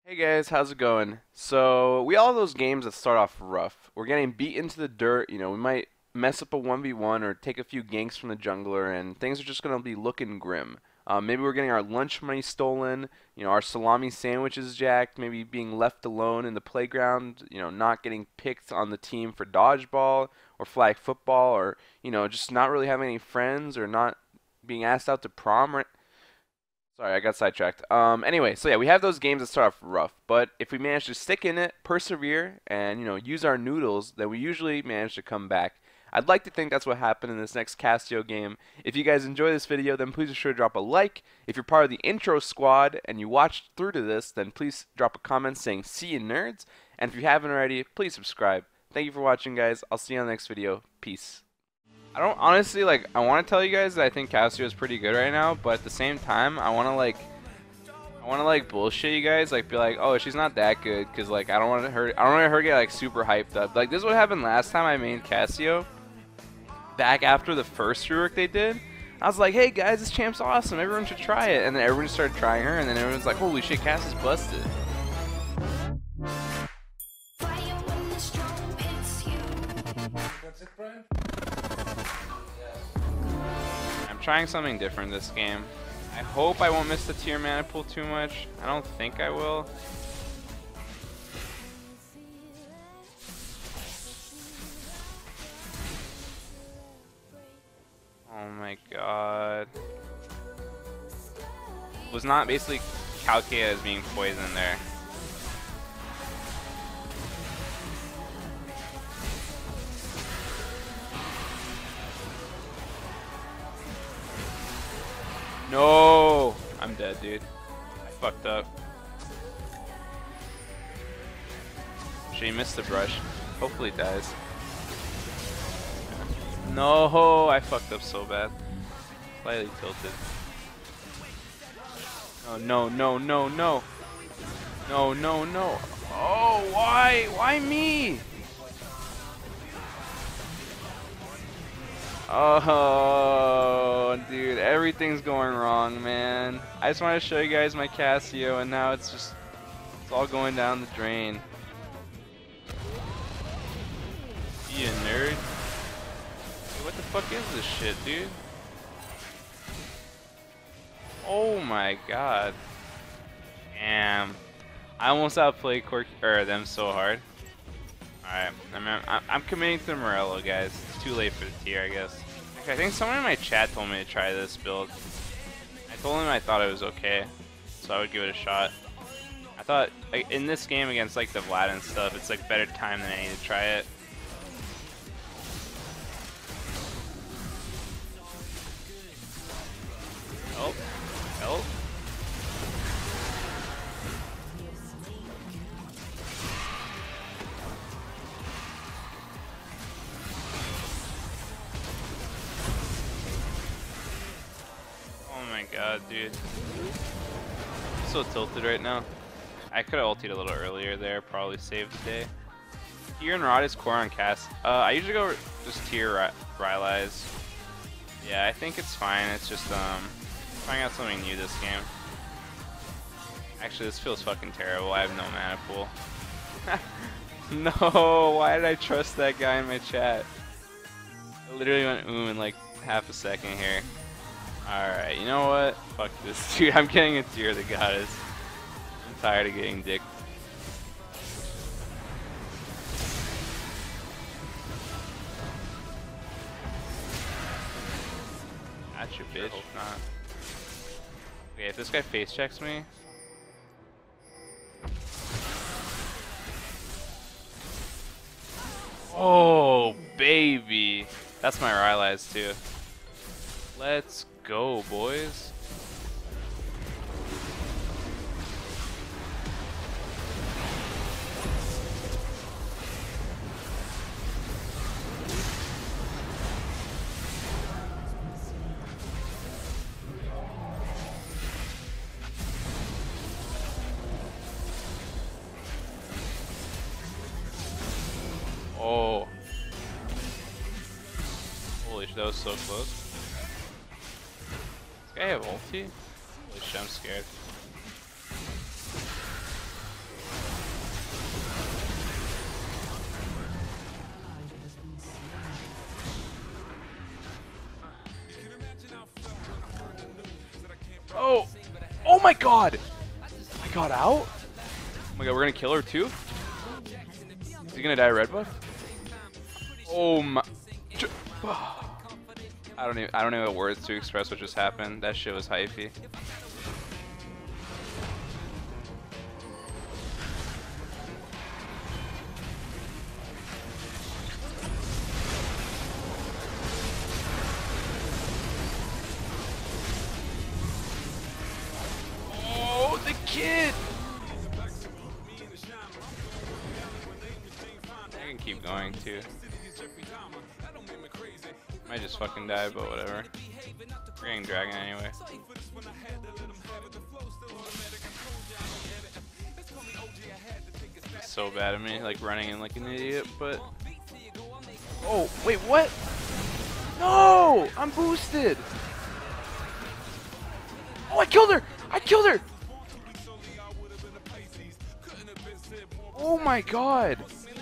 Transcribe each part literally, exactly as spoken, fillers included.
Hey guys, how's it going? So, we all have those games that start off rough. We're getting beat into the dirt, you know, we might mess up a one v one or take a few ganks from the jungler, and things are just going to be looking grim. Um, maybe we're getting our lunch money stolen, you know, our salami sandwiches jacked, maybe being left alone in the playground, you know, not getting picked on the team for dodgeball or flag football, or, you know, just not really having any friends or not being asked out to prom or Sorry, I got sidetracked. Um, anyway, so yeah, we have those games that start off rough, but if we manage to stick in it, persevere, and you know, use our noodles, then we usually manage to come back. I'd like to think that's what happened in this next Castio game. If you guys enjoy this video, then please be sure to drop a like. If you're part of the intro squad and you watched through to this, then please drop a comment saying "See you nerds." And if you haven't already, please subscribe. Thank you for watching, guys. I'll see you on the next video. Peace. I don't honestly like. I want to tell you guys that I think Casio is pretty good right now, but at the same time, I want to like, I want to like bullshit you guys, like be like, oh, she's not that good, cause like I don't want her, I don't want her to get like super hyped up. Like this is what happened last time I made Casio. Back after the first rework they did, I was like, hey guys, this champ's awesome. Everyone should try it, and then everyone started trying her, and then everyone's like, holy shit, Cass is busted. That's it, Brian? I'm trying something different this game. I hope I won't miss the tier mana pool too much. I don't think I will. Oh my god. Was not basically calculated as being poisoned there. No! I'm dead, dude. I fucked up. She missed the brush. Hopefully it dies. No! I fucked up so bad. Slightly tilted. Oh, no, no, no, no. No, no, no. Oh, why? Why me? Oh, dude, everything's going wrong, man. I just want to show you guys my Casio, and now it's just, it's all going down the drain. You nerd. Hey, what the fuck is this shit, dude? Oh my god. Damn. I almost outplayed Cork or them so hard. Alright, I'm, I'm, I'm committing to Morello, guys. It's too late for the tier, I guess. Okay, I think someone in my chat told me to try this build. I told him I thought it was okay, so I would give it a shot. I thought, like, in this game against, like, the Vlad and stuff, it's, like, better time than any to try it. Help. Help. Oh my god, dude. I'm so tilted right now. I could have ulted a little earlier there, probably saved the day. Tier and Rod is core on cast. Uh, I usually go just tier Rylai's. Yeah, I think it's fine. It's just um, trying out something new this game. Actually, this feels fucking terrible. I have no mana pool. No, why did I trust that guy in my chat? I literally went oom in like half a second here. Alright, you know what? Fuck this, dude. I'm getting a tier of the goddess. I'm tired of getting dicked. Gotcha, bitch. Hope not. Okay, if this guy face checks me. Oh, baby. That's my Rylai's too. Let's go, boys. Oh. Holy shit, that was so close. Does this guy have ulti? Holy shit, I'm scared. my god! I got out? Oh my god, we're gonna kill her too? Is he gonna die red buff? Oh my... I don't even, I don't even have words to express what just happened. That shit was hypey. Oh, the kid! I can keep going too. Might just fucking die, but whatever. We're getting dragon anyway. It's so bad of me, like running in like an idiot, but... Oh, wait, what? No! I'm boosted! Oh, I killed her! I killed her! Oh my god!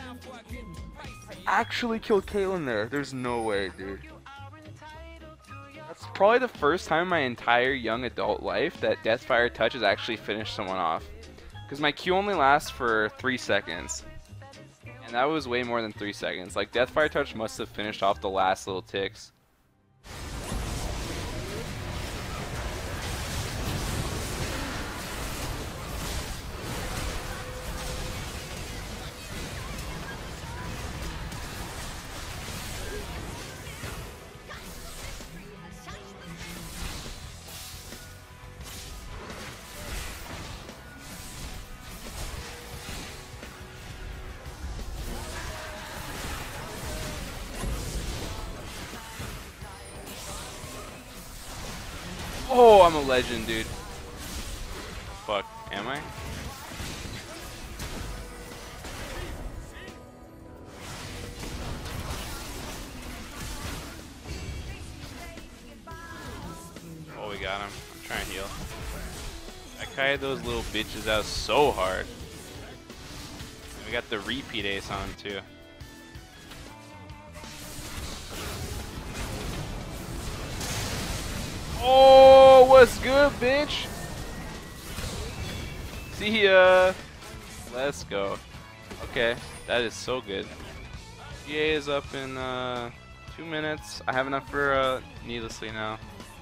I actually killed Caitlyn there. There's no way, dude. That's probably the first time in my entire young adult life that Deathfire Touch has actually finished someone off. Because my Q only lasts for three seconds. And that was way more than three seconds. Like, Deathfire Touch must have finished off the last little ticks. Oh, I'm a legend, dude. Fuck, am I? Oh, we got him. I'm trying to heal. I kited those little bitches out so hard. And we got the repeat ace on him, too. Oh, what's good, bitch? See ya. Let's go. Okay, that is so good. E A is up in uh, two minutes. I have enough for uh, Needlessly now.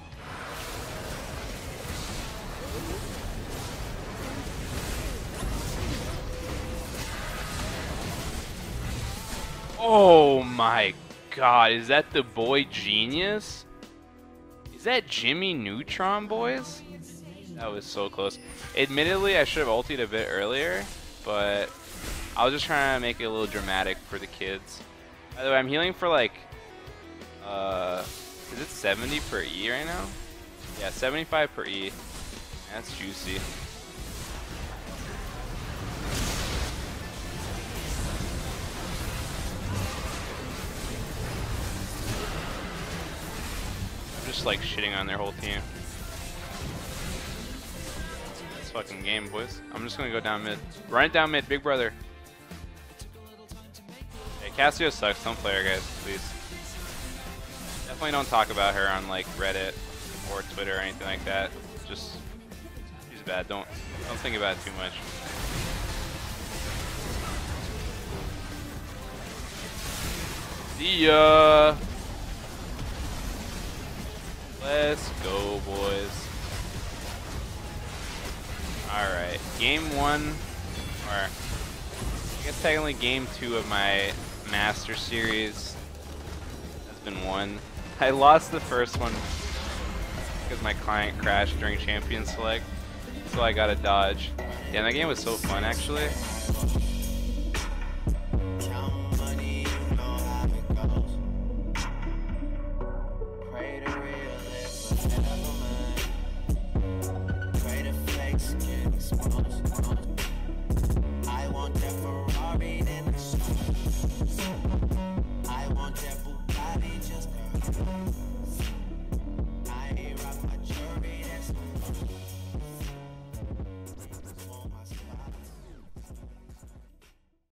Oh my god, is that the boy Genius? Is that Jimmy Neutron, boys? That was so close. Admittedly, I should have ultied a bit earlier, but I was just trying to make it a little dramatic for the kids. By the way, I'm healing for like, uh, is it seventy per E right now? Yeah, seventy-five per E. That's juicy. Just like shitting on their whole team. It's fucking game, boys. I'm just gonna go down mid. Run it down mid, big brother. Hey, Cassio sucks. Don't play her, guys, please. Definitely don't talk about her on like Reddit or Twitter or anything like that. Just she's bad. Don't don't think about it too much. See ya. Let's go, boys. Alright, game one, or I guess technically game two of my Master Series has been won. I lost the first one because my client crashed during Champion Select, so I got a dodge. Yeah, that game was so fun, actually.